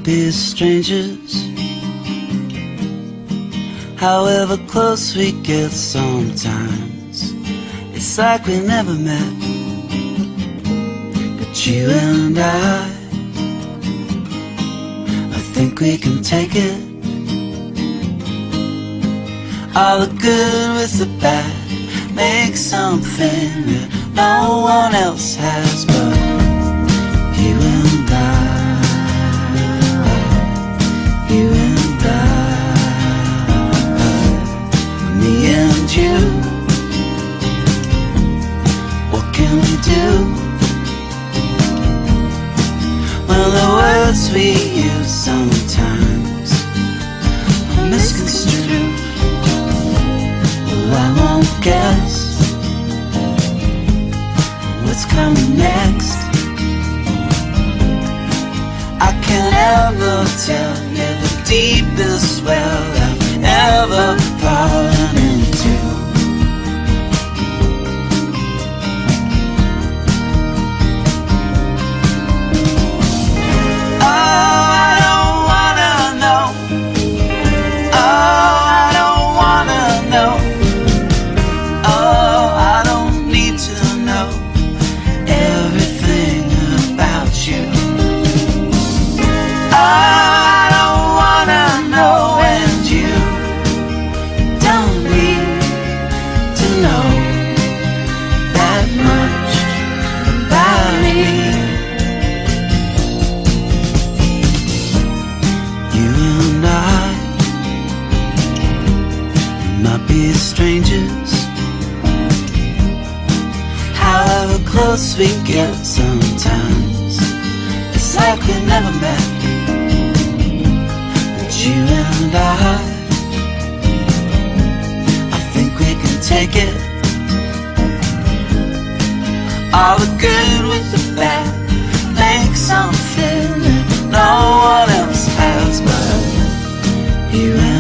might be strangers, however close we get sometimes. It's like we never met, but you and I think we can take it. All the good with the bad, make something that no one else has but you and I. You and I, me and you. What can we do? Well, the words we use sometimes are misconstrued. Well, I won't guess what's coming next. I can't ever tell you the deepest well I've ever fallen into. Strangers, however close we get sometimes. It's like we never met, but you and I think we can take it. All the good with the bad, make something that no one else has but you and I.